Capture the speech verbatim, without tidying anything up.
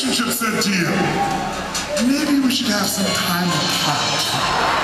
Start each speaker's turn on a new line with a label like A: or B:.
A: relationship said to you, maybe we should have some time apart.